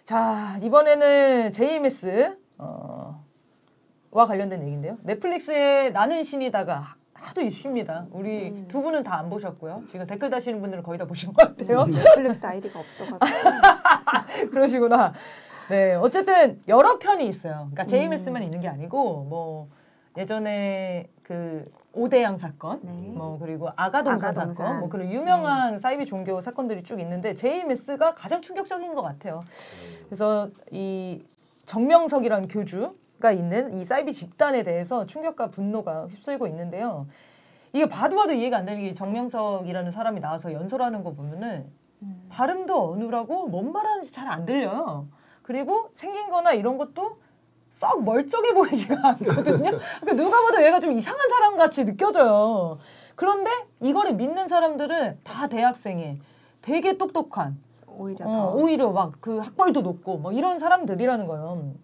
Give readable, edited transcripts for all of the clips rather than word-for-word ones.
자, 이번에는 JMS 와 관련된 얘기인데요. 넷플릭스의 나는 신이다가 하도 이슈입니다. 우리 두 분은 다 안 보셨고요. 지금 댓글 다시는 분들은 거의 다 보신 것 같아요. 넷플릭스 아이디가 없어가지고. 그러시구나. 네, 어쨌든 여러 편이 있어요. 그러니까 JMS만 있는 게 아니고 뭐 예전에 그 오대양 사건, 네. 뭐 그리고 아가동산 아가동산. 사건, 뭐 그런 유명한 사이비 종교 사건들이 쭉 있는데 JMS가 가장 충격적인 것 같아요. 그래서 이 정명석이라는 교주가 있는 이 사이비 집단에 대해서 충격과 분노가 휩쓸고 있는데요. 이게 봐도 이해가 안 되는 게 정명석이라는 사람이 나와서 연설하는 거 보면은 발음도 어눌하고 뭔 말하는지 잘 안 들려요. 그리고 생긴 거나 이런 것도 썩 멀쩡해 보이지가 않거든요. 그러니까 누가 봐도 얘가 좀 이상한 사람 같이 느껴져요. 그런데 이거를 믿는 사람들은 다 대학생에 되게 똑똑한 오히려 막 그 학벌도 높고 뭐 이런 사람들이라는 거예요.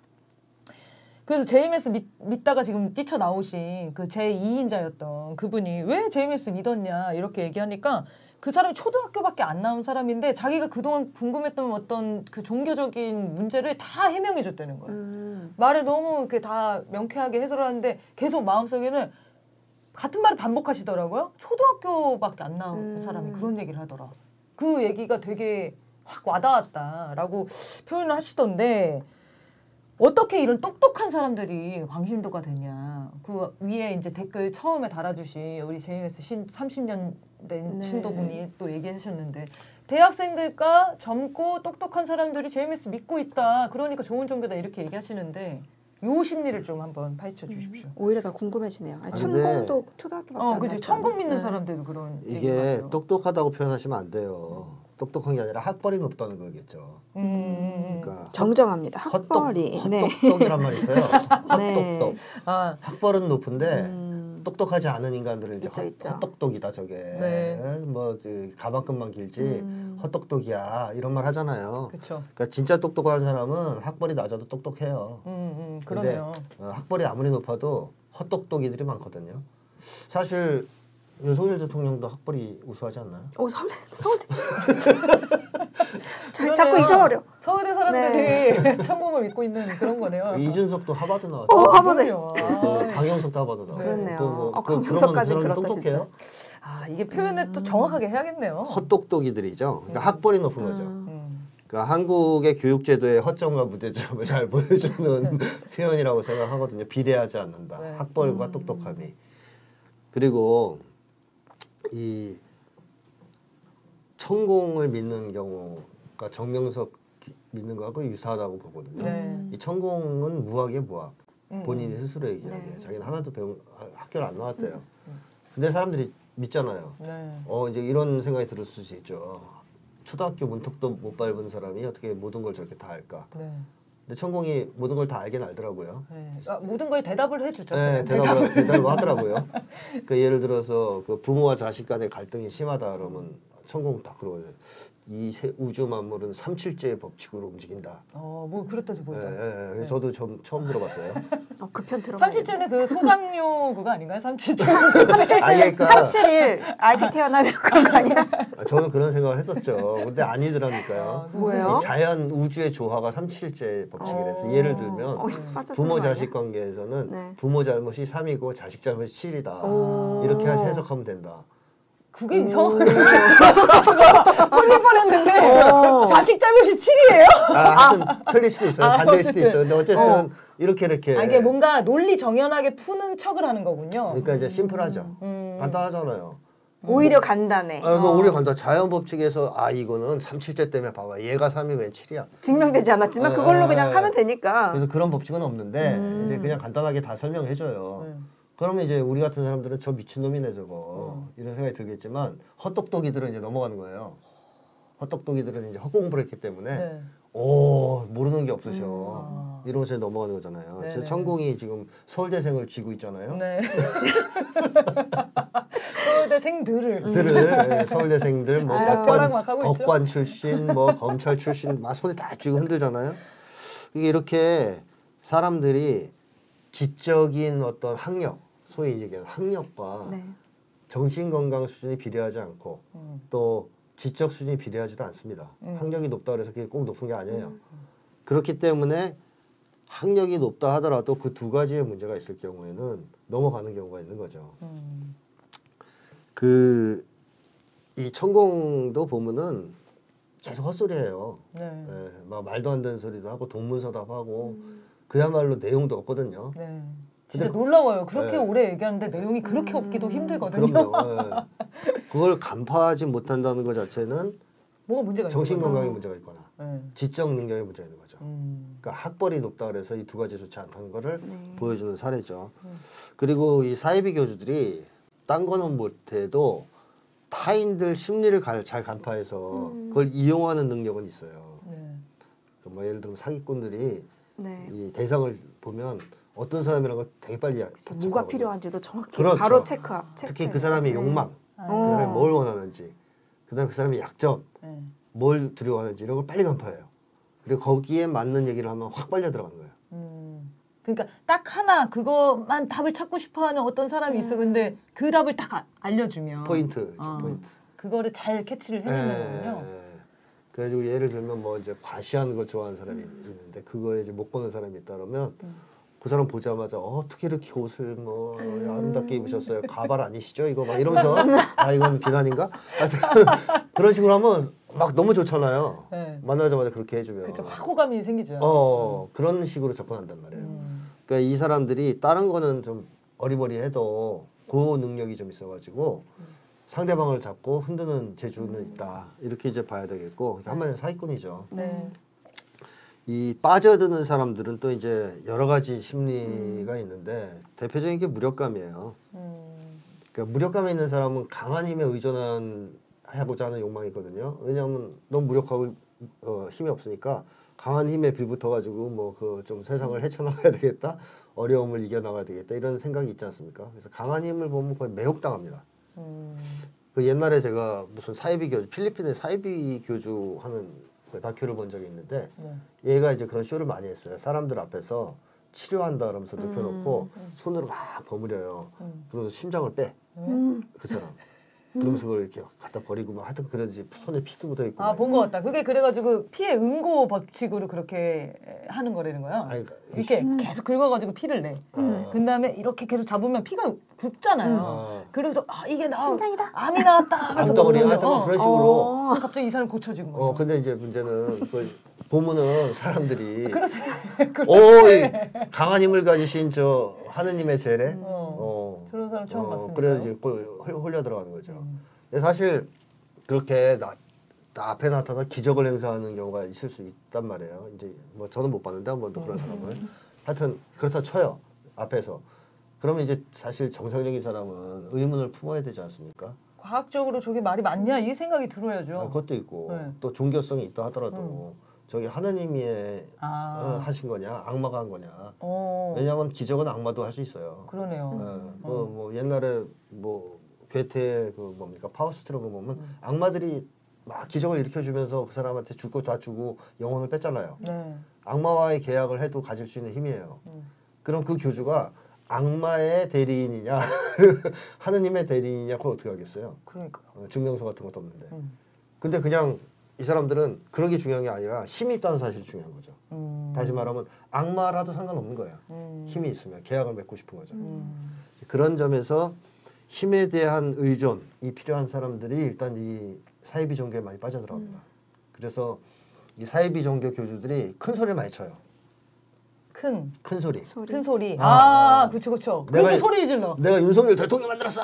그래서 JMS 믿다가 지금 뛰쳐나오신 그 제2인자였던 그분이 왜 JMS 믿었냐 이렇게 얘기하니까 그 사람이 초등학교밖에 안 나온 사람인데 자기가 그동안 궁금했던 어떤 그 종교적인 문제를 다 해명해 줬다는 거예요. 말을 너무 이렇게 다 명쾌하게 해설하는데 계속 마음속에는 같은 말을 반복하시더라고요. 초등학교밖에 안 나온 사람이 그런 얘기를 하더라. 그 얘기가 되게 확 와닿았다라고 표현을 하시던데 어떻게 이런 똑똑한 사람들이 광신도가 되냐. 그 위에 이제 댓글 처음에 달아주신 우리 JMS 30년 된 신도분이 또 얘기하셨는데 대학생들과 젊고 똑똑한 사람들이 JMS 믿고 있다. 그러니까 좋은 종교다 이렇게 얘기하시는데 요 심리를 좀 한번 파헤쳐 주십시오. 오히려 더 궁금해지네요. 아니, 천공도 초등학교밖에 안 그죠. 나왔잖아. 천공 믿는 사람들도 그런 이게 똑똑하다고 표현하시면 안 돼요. 똑똑한 게 아니라 학벌이 높다는 거겠죠. 그러니까 정정합니다. 학벌이. 헛똑똑이란 말이 있어요. 헛똑똑. 네. 학벌은 높은데 똑똑하지 않은 인간들은 이제 있죠. 헛똑똑이다 저게. 네. 뭐 가방끈만 길지 헛똑똑이야 이런 말 하잖아요. 그렇죠. 그러니까 진짜 똑똑한 사람은 학벌이 낮아도 똑똑해요. 그러네요. 근데 학벌이 아무리 높아도 헛똑똑이들이 많거든요. 사실 윤석열 대통령도 학벌이 우수하지 않나요? 서울대. 자꾸 잊어버려. 서울대 사람들이 천공을 믿고 있는 그런 거네요. 이준석도 하버드 나왔죠. 하버드. 강영석도 하버드 나왔죠. 그렇네요. 강영석까지 그러면 그 똑똑해요? 이게 표현을 또 정확하게 해야겠네요. 헛똑똑이들이죠. 그러니까 학벌이 높은 거죠. 그러니까 한국의 교육제도의 허점과 무대점을 잘 보여주는 표현이라고 생각하거든요. 비례하지 않는다. 네. 학벌과 똑똑함이. 그리고 이 천공을 믿는 경우가 정명석 믿는 거하고 유사하다고 보거든요. 네. 이 천공은 무학이에요, 무학. 본인이 스스로 얘기하기에. 네. 자기는 하나도 학교를 안 나왔대요. 근데 사람들이 믿잖아요. 네. 이제 이런 생각이 들을 수 있죠. 초등학교 문턱도 못 밟은 사람이 어떻게 모든 걸 저렇게 다 알까? 네. 근데 천공이 모든 걸 다 알긴 알더라고요. 네. 모든 거에 대답을 해주죠. 네, 대답을 하더라고요. 그 예를 들어서 그 부모와 자식 간의 갈등이 심하다 그러면 천공 딱 그러고요. 이 우주 만물은 삼칠제의 법칙으로 움직인다. 뭐 그렇다지 보이죠. 네. 저도 처음 들어봤어요. 그 편 들어봐요. 삼칠제는 그 소장료 그거 아닌가요? 삼칠제. 그러니까 371 아기 태어나면 그런 거 아니야? 저는 그런 생각을 했었죠. 근데 아니더라니까요. 뭐예요? 이 자연 우주의 조화가 삼칠제 법칙이라서 예를 들면 부모 자식 관계에서는 네. 부모 잘못이 3이고 자식 잘못이 7이다. 이렇게 해석하면 된다. 그게 이상하게 제가 홀릴 뻔했는데 자식 잘못이 7이에요? 하여튼 틀릴 수도 있어요. 반대일 수도 있어요. 근데 어쨌든 이렇게 이게 뭔가 논리 정연하게 푸는 척을 하는 거군요. 그러니까 이제 심플하죠. 간단하잖아요. 오히려 간단해. 오히려 간단. 자연 법칙에서 이거는 3칠제 때문에 봐봐. 얘가 3이 웬 7이야. 증명되지 않았지만 그걸로 그냥 하면 되니까. 그래서 그런 법칙은 없는데 이제 그냥 간단하게 다 설명해줘요. 그러면 이제 우리 같은 사람들은 저 미친놈이네 저거 이런 생각이 들겠지만 헛똑똑이들은 이제 넘어가는 거예요. 헛똑똑이들은 이제 헛공부를 했기 때문에 모르는 게 없으셔. 이러면서 넘어가는 거잖아요. 네. 그래서 천공이 지금 서울대생을 쥐고 있잖아요. 네. 서울대생들을. 네, 서울대생들 뭐 법관 출신 뭐 검찰 출신 막 손에 다 쥐고 흔들잖아요. 이게 이렇게 사람들이 지적인 어떤 학력 소위 얘기하는 학력과 정신 건강 수준이 비례하지 않고 또 지적 수준이 비례하지도 않습니다. 학력이 높다 그래서 그게 꼭 높은 게 아니에요. 그렇기 때문에 학력이 높다 하더라도 그 두 가지의 문제가 있을 경우에는 넘어가는 경우가 있는 거죠. 이 천공도 보면은 계속 헛소리해요. 네. 예, 막 말도 안 되는 소리도 하고 동문서답 하고 그야말로 내용도 없거든요. 네. 진짜 놀라워요. 그렇게 네. 오래 얘기하는데 내용이 그렇게 없기도 힘들거든요. 그럼요. 예. 그걸 간파하지 못한다는 것 자체는 뭐가 문제가 정신 있는 거예요? 건강에 문제가 있거나 네. 지적 능력에 문제가 있는 거죠. 그러니까 학벌이 높다 그래서 이 두 가지 좋지 않다는 거를 보여주는 사례죠. 그리고 이 사이비 교주들이 딴 거는 못해도 타인들 심리를 잘 간파해서 그걸 이용하는 능력은 있어요. 네. 뭐 예를 들면 사기꾼들이 네. 이 대상을 보면 어떤 사람이라는 걸 되게 빨리 뭐가 파악하거든요. 필요한지도 정확히 그렇죠. 바로 체크. 특히 그 사람의 욕망, 그 어. 사람이 뭘 원하는지, 그다음에 그 사람의 약점, 네. 뭘 두려워하는지 이런 걸 빨리 간파해요. 그리고 거기에 맞는 얘기를 하면 확 빨려 들어가는 거예요. 그러니까 딱 하나 그것만 답을 찾고 싶어하는 어떤 사람이 있어. 근데 그 답을 딱 알려주면 포인트, 어. 포인트. 그거를 잘 캐치를 해내는 거군요. 그래가지고 예를 들면 뭐 이제 과시하는 걸 좋아하는 사람이 있는데 그거에 이제 못 보는 사람이 있다 그러면 그 사람 보자마자 어떻게 이렇게 옷을 뭐 아름답게 입으셨어요? 가발 아니시죠? 이거 막 이러면서 아 이건 비난인가? 하여튼 그런 식으로 하면 막 너무 좋잖아요. 네. 만나자마자 그렇게 해주면. 그렇죠. 확고감이 생기죠. 그런 식으로 접근한단 말이에요. 그러니까 이 사람들이 다른 거는 좀 어리버리해도 그 능력이 좀 있어가지고 상대방을 잡고 흔드는 재주는 있다. 이렇게 이제 봐야 되겠고 한마디로 사기꾼이죠. 네. 이 빠져드는 사람들은 또 이제 여러 가지 심리가 있는데 대표적인 게 무력감이에요. 그러니까 무력감에 있는 사람은 강한 힘에 의존해보자 하는 욕망이 있거든요. 왜냐하면 너무 무력하고 힘이 없으니까 강한 힘에 빌붙어가지고 뭐 그 좀 세상을 헤쳐나가야 되겠다, 어려움을 이겨나가야 되겠다 이런 생각이 있지 않습니까? 그래서 강한 힘을 보면 거의 매혹당합니다. 그 옛날에 제가 무슨 사이비 교주, 필리핀의 사이비 교주 하는 그 다큐를 본 적이 있는데 얘가 이제 그런 쇼를 많이 했어요. 사람들 앞에서 치료한다 그러면서 눕혀놓고 손으로 막 버무려요. 그러면서 심장을 빼. 그 사람. 그러면서 그걸 이렇게 갖다 버리고 막 하여튼 그러지 손에 피도 묻어 있고. 아, 본 것 같다. 그게 그래가지고 피해 응고 법칙으로 그렇게 하는 거라는 거예요. 아니, 이렇게 계속 긁어가지고 피를 내. 그 다음에 이렇게 계속 잡으면 피가 굽잖아요. 그래서 이게 심장이다. 암이 나왔다. 하면서 암덩어리 먹으면, 하여튼 막 그런 식으로. 갑자기 이 사람 고쳐지는 거예요. 근데 이제 문제는 그걸 보면은 사람들이 그렇대. 강한 힘을 가지신 저 하느님의 재래. 저런 사람 처음 봤으니까. 그래서 이제 홀려 들어가는 거죠. 근데 사실 그렇게 나 앞에 나타나 기적을 행사하는 경우가 있을 수 있단 말이에요. 이제 뭐 저는 못 봤는데 한 번도 그런 사람을. 하여튼 그렇다 쳐요. 앞에서. 그러면 이제 사실 정상적인 사람은 의문을 품어야 되지 않습니까? 과학적으로 저게 말이 맞냐 이 생각이 들어야죠. 그것도 있고 네. 또 종교성이 있다 하더라도 저게 하느님이 하신 거냐 악마가 한 거냐. 왜냐하면 기적은 악마도 할 수 있어요. 그러네요. 뭐 옛날에 뭐 괴테 그 뭡니까 파우스트 이런 거 보면 악마들이 막 기적을 일으켜주면서 그 사람한테 줄 거 다 주고 영혼을 뺐잖아요. 네. 악마와의 계약을 해도 가질 수 있는 힘이에요. 그럼 그 교주가 악마의 대리인이냐 하느님의 대리인이냐 그걸 어떻게 하겠어요? 그러니까. 증명서 같은 것도 없는데. 근데 그냥 이 사람들은 그런 게 중요한 게 아니라 힘이 있다는 사실이 중요한 거죠. 다시 말하면 악마라도 상관없는 거예요. 힘이 있으면 계약을 맺고 싶은 거죠. 그런 점에서 힘에 대한 의존이 필요한 사람들이 일단 이 사이비 종교에 많이 빠져들어갑니다. 그래서 이 사이비 종교 교주들이 큰 소리를 많이 쳐요. 큰 소리. 큰 소리. 그쵸. 내가 그렇게 소리를 질러. 내가 윤석열 대통령 만들었어.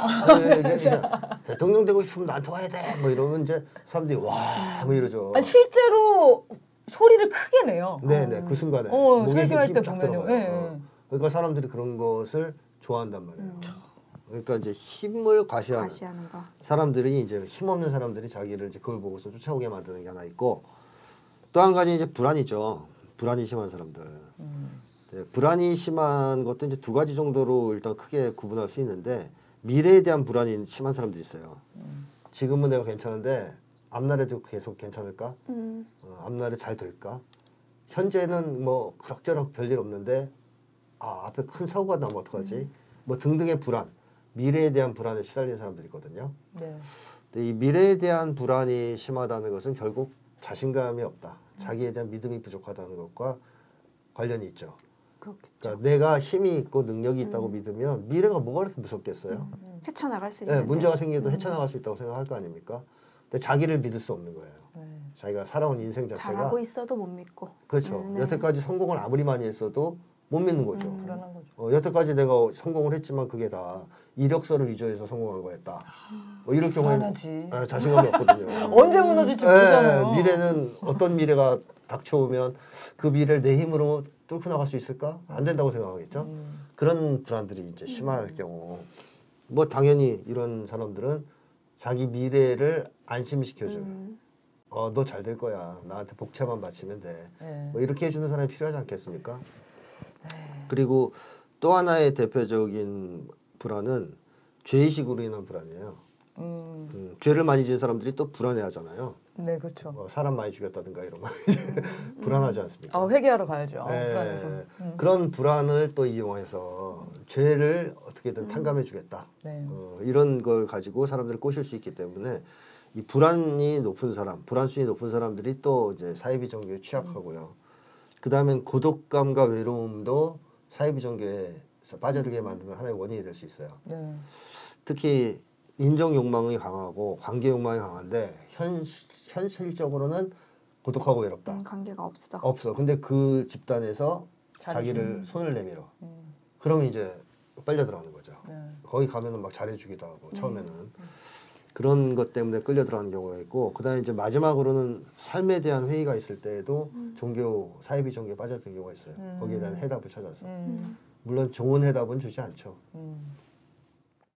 대통령 되고 싶으면 나한테 와야 돼. 뭐 이러면 이제 사람들이 와, 뭐 이러죠. 실제로 소리를 크게 내요. 네네, 그 순간에 목에 설교할 힘 때 쫙 보면요. 들어가요. 그러니까 사람들이 그런 것을 좋아한단 말이에요. 그러니까 이제 힘을 과시하는 거. 사람들이 이제 힘 없는 사람들이 자기를 이제 그걸 보고서 쫓아오게 만드는 게 하나 있고 또 한 가지 이제 불안이죠. 불안이 심한 사람들. 네, 불안이 심한 것도 이제 두 가지 정도로 일단 크게 구분할 수 있는데 미래에 대한 불안이 심한 사람들이 있어요. 지금은 내가 괜찮은데 앞날에도 계속 괜찮을까? 앞날에 잘 될까? 현재는 뭐 그럭저럭 별일 없는데 앞에 큰 사고가 나면 어떡하지? 뭐 등등의 불안, 미래에 대한 불안에 시달리는 사람들이 있거든요. 네. 근데 이 미래에 대한 불안이 심하다는 것은 결국 자신감이 없다. 자기에 대한 믿음이 부족하다는 것과 관련이 있죠. 그렇겠죠. 그러니까 내가 힘이 있고 능력이 있다고 믿으면 미래가 뭐가 그렇게 무섭겠어요? 헤쳐나갈 수 네, 있는데. 문제가 생겨도 헤쳐나갈 수 있다고 생각할 거 아닙니까? 근데 자기를 믿을 수 없는 거예요. 자기가 살아온 인생 자체가 잘하고 있어도 못 믿고. 그렇죠. 네. 여태까지 성공을 아무리 많이 했어도 못 믿는 거죠. 불안한 거죠. 여태까지 내가 성공을 했지만 그게 다 이력서를 위조해서 성공한 거였다. 뭐 이럴 경우에는 불안하지. 자신감이 없거든요. 언제 무너질지 모르잖아요. 미래는 어떤 미래가 닥쳐오면 그 미래를 내 힘으로 뚫고 나갈 수 있을까? 안 된다고 생각하겠죠. 그런 불안들이 이제 심할 경우 뭐 당연히 이런 사람들은 자기 미래를 안심시켜줘요. 너 잘 될 거야. 나한테 복채만 바치면 돼. 네. 뭐 이렇게 해주는 사람이 필요하지 않겠습니까? 그리고 또 하나의 대표적인 불안은 죄의식으로 인한 불안이에요. 죄를 많이 지은 사람들이 또 불안해하잖아요. 네, 그렇죠. 뭐 사람 많이 죽였다든가 이런 거 불안하지 않습니까? 회개하러 가야죠. 네, 불안해서. 그런 불안을 또 이용해서 죄를 어떻게든 탕감해주겠다. 네. 이런 걸 가지고 사람들을 꼬실 수 있기 때문에 이 불안이 높은 사람, 불안순이 높은 사람들이 또 이제 사이비 종교에 취약하고요. 그 다음엔 고독감과 외로움도 사이비 종교에 빠져들게 만드는 하나의 원인이 될 수 있어요. 네. 특히 인정 욕망이 강하고 관계 욕망이 강한데 현실적으로는 고독하고 외롭다. 관계가 없어. 없어. 근데 그 집단에서 잘해주는. 자기를 손을 내밀어. 그러면 이제 빨려 들어가는 거죠. 네. 거기 가면은 막 잘해주기도 하고 처음에는 그런 것 때문에 끌려 들어가는 경우가 있고 그다음에 이제 마지막으로는 삶에 대한 회의가 있을 때에도 종교 사이비 종교에 빠져든 경우가 있어요. 거기에 대한 해답을 찾아서 물론 좋은 해답은 주지 않죠.